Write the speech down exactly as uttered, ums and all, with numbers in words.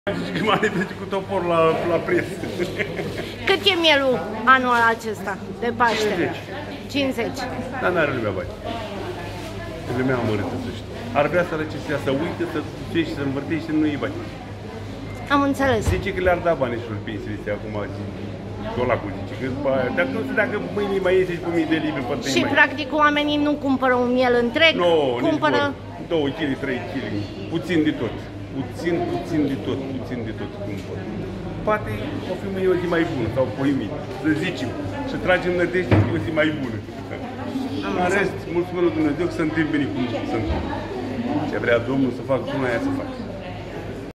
Zici că manifesti cu topor la, la preț. Cât e mielul anul acesta de Paște? cincizeci. Dar n-are lumea bani. Lumea amărâtă, să știi. Ar vrea să recesea, să uite, să fie și să învârtești și nu e bani. Am înțeles. Zice că le-ar da bani și lui pensiile acum. Dolacul zice că după aia, dar nu știu dacă mâine mai iese și cu mii de livre pe Și mai. practic oamenii nu cumpără un miel întreg, no, cumpără două kilograme, trei kilograme, puțin de tot. Puțin, puțin de tot, puțin de tot cumpăr. Poate o fi mâine o zi mai bună sau poimit, să zicem, și tragem nădejde că e o zi mai bună. În rest, mulțumesc lui Dumnezeu că se întâmplă bine cum se întâmplă. Ce vrea Domnul să facă, până aia să facă.